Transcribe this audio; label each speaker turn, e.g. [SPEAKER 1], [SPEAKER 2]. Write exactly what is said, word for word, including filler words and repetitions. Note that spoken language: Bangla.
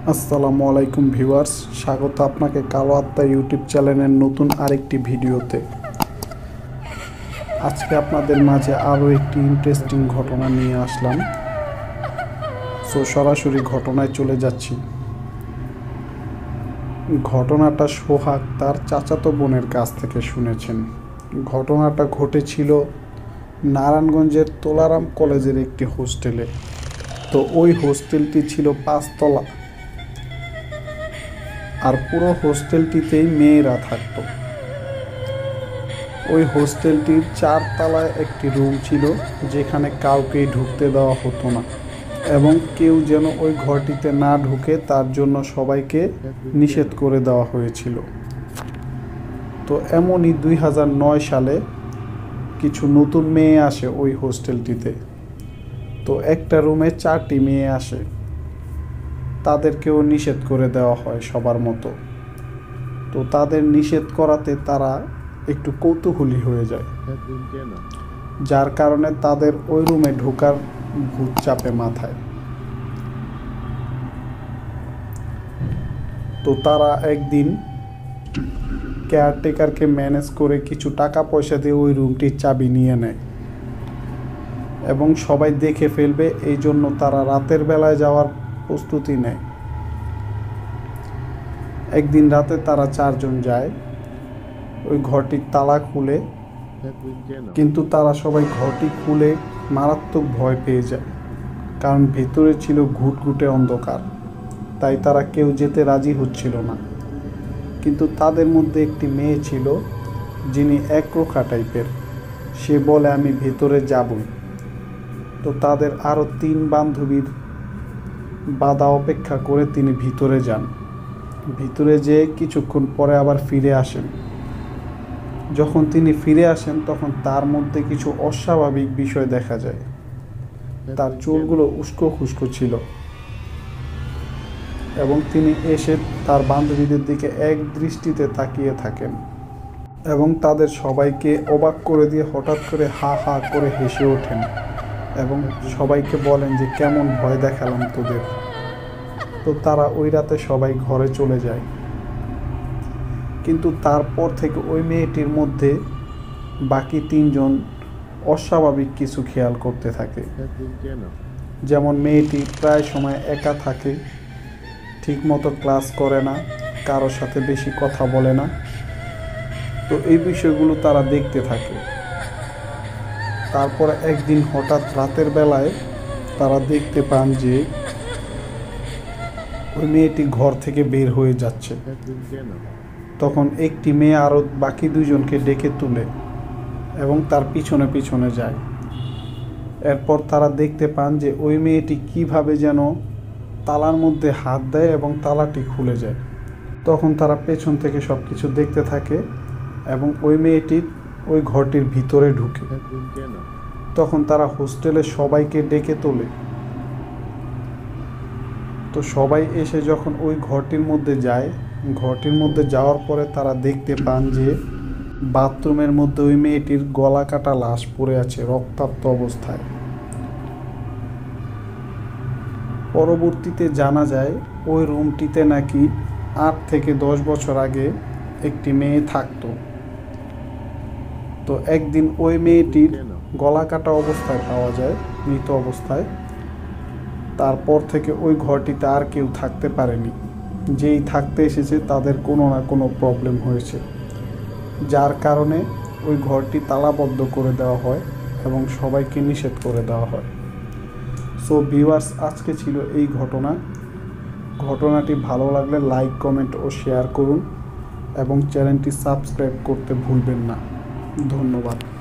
[SPEAKER 1] আসসালামু আলাইকুম ভিউয়ার্স, স্বাগত আপনাকে কালো আত্মা ইউটিউব চ্যানেলের নতুন আরেকটি ভিডিওতে। আজকে আপনাদের মাঝে আরও একটি ইন্টারেস্টিং ঘটনা নিয়ে আসলাম। সো সরাসরি ঘটনায় চলে যাচ্ছি। ঘটনাটা সোহাগ তার চাচাতো বোনের কাছ থেকে শুনেছেন। ঘটনাটা ঘটেছিল নারায়ণগঞ্জের তোলারাম কলেজের একটি হোস্টেলে। তো ওই হোস্টেলটি ছিল পাঁচতলা, আর পুরো হোস্টেলটিতেই মেয়েরা থাকতো। ওই হোস্টেলটির চারতলায় একটি রুম ছিল, যেখানে কাউকেই ঢুকতে দেওয়া হতো না, এবং কেউ যেন ওই ঘরটিতে না ঢুকে তার জন্য সবাইকে নিষেধ করে দেওয়া হয়েছিল। তো এমনই দুই হাজার নয় সালে কিছু নতুন মেয়ে আসে ওই হোস্টেলটিতে। তো একটা রুমে চারটি মেয়ে আসে, তাদেরকেও নিষেধ করে দেওয়া হয় সবার মতো। তো তাদের নিষেধ করাতে তারা একটু কৌতূহলী হয়ে যায়, যার কারণে তাদের ওই রুমে ঢোকার ভূত চাপে মাথায়। তো তারা একদিন কেয়ারটেকারকে ম্যানেজ করে কিছু টাকা পয়সা দিয়ে ওই রুমটির চাবি নিয়ে নেয়, এবং সবাই দেখে ফেলবে এই জন্য তারা রাতের বেলায় যাওয়ার প্রস্তুতি নেয়। একদিন রাতে তারা চারজন যায় ওই ঘরটির তালা খুলে, কিন্তু তারা সবাই ঘরটি খুলে মারাত্মক ভয় পেয়ে যায়, কারণ ভেতরে ছিল ঘুটঘুটে অন্ধকার। তাই তারা কেউ যেতে রাজি হচ্ছিল না। কিন্তু তাদের মধ্যে একটি মেয়ে ছিল যিনি একরোখা টাইপের। সে বলে আমি ভেতরে যাবই। তো তাদের আরও তিন বান্ধবীর বাধা অপেক্ষা করে তিনি ভিতরে যান। ভিতরে যেয়ে কিছুক্ষণ পরে আবার ফিরে আসেন। যখন তিনি ফিরে আসেন তখন তার মধ্যে কিছু অস্বাভাবিক বিষয় দেখা যায়। তার চুলগুলো উস্কো খুস্কো ছিল, এবং তিনি এসে তার বান্ধবীদের দিকে এক দৃষ্টিতে তাকিয়ে থাকেন, এবং তাদের সবাইকে অবাক করে দিয়ে হঠাৎ করে হা হা করে হেসে ওঠেন, এবং সবাইকে বলেন যে কেমন ভয় দেখালাম তোদের। তো তারা ওই রাতে সবাই ঘরে চলে যায়। কিন্তু তারপর থেকে ওই মেয়েটির মধ্যে বাকি তিনজন অস্বাভাবিক কিছু খেয়াল করতে থাকে। যেমন মেয়েটি প্রায় সময় একা থাকে, ঠিকমতো ক্লাস করে না, কারোর সাথে বেশি কথা বলে না। তো এই বিষয়গুলো তারা দেখতে থাকে। তারপরে একদিন হঠাৎ রাতের বেলায় তারা দেখতে পান যে ওই মেয়েটি ঘর থেকে বের হয়ে যাচ্ছে। তখন একটি মেয়ে আরও বাকি দুজনকে ডেকে তুলে এবং তার পিছনে পিছনে যায়। এরপর তারা দেখতে পান যে ওই মেয়েটি কিভাবে যেন তালার মধ্যে হাত দেয় এবং তালাটি খুলে যায়। তখন তারা পেছন থেকে সব কিছু দেখতে থাকে, এবং ওই মেয়েটি ওই ঘরটির ভিতরে ঢুকে। তখন তারা হোস্টেলের সবাইকে ডেকে তোলে। তো সবাই এসে যখন ওই ঘরটির মধ্যে যায়, ঘরটির মধ্যে যাওয়ার পরে তারা দেখতে পান যে বাথরুমের মধ্যে ওই মেয়েটির গলা কাটা লাশ পড়ে আছে রক্তাক্ত অবস্থায়। পরবর্তীতে জানা যায় ওই রুমটিতে নাকি আট থেকে দশ বছর আগে একটি মেয়ে থাকতো। তো একদিন ওই মেয়েটির গলা কাটা অবস্থায় পাওয়া যায়, মৃত অবস্থায়। তারপর থেকে ওই ঘরটিতে আর কেউ থাকতে পারেনি। যেই থাকতে এসেছে তাদের কোনো না কোনো প্রবলেম হয়েছে, যার কারণে ওই ঘরটি তালাবদ্ধ করে দেওয়া হয় এবং সবাইকে নিষেধ করে দেওয়া হয়। সো ভিউয়ার্স, আজকে ছিল এই ঘটনা। ঘটনাটি ভালো লাগলে লাইক, কমেন্ট ও শেয়ার করুন, এবং চ্যানেলটি সাবস্ক্রাইব করতে ভুলবেন না। ধন্যবাদ।